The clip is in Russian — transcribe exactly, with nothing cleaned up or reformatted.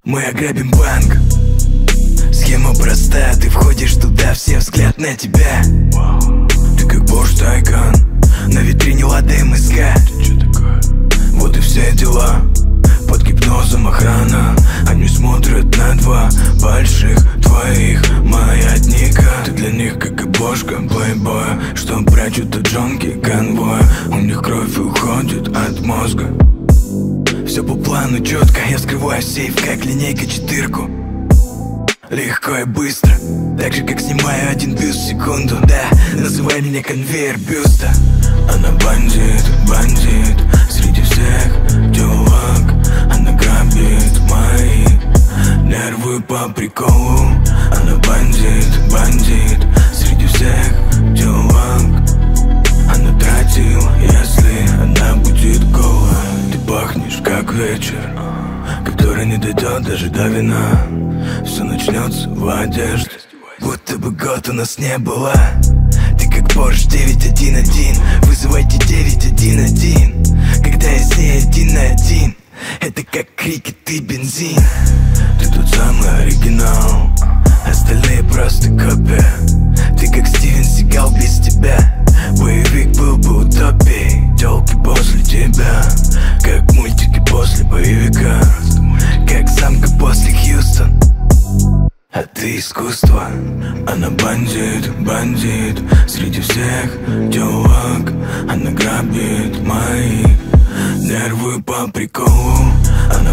Мы ограбим банк. Схема проста, ты входишь туда, все взгляд на тебя. Ты как Bosch Taycan, на витрине Лада эм эс ка. Вот и все дела. Под гипнозом охрана, они смотрят на два больших твоих маятника. Ты для них как и бошка плейбоя, что прячут от джонки конвоя. У них кровь уходит от мозга. Все по плану четко, я вскрываю сейф, как линейка четырку. Легко и быстро, так же как снимаю один бюст в секунду. Да, называй меня конвейер бюста. Она бандит, бандит, среди всех девок. Она грабит мои нервы по приколу. Она бандит, бандит, среди всех девок. Она тратила, если она будет голая. Ты пахнешь как вечер, который не дойдет даже до вина. Все начнется в одежде, будто бы год у нас не было. Ты как Porsche девять один один, вызывайте девять один один. Когда я с ней один на один, это как крикет и бензин. Ты тот самый оригинал, остальные просто копия. Ты как Стивен Сигал без тебя. Боевик был бы утопией, тёлки после тебя, как мультики после боевика, как самка после Хьюстон. А ты искусство. Она бандит, бандит, среди всех девок. Она грабит мои нервы по приколу. Она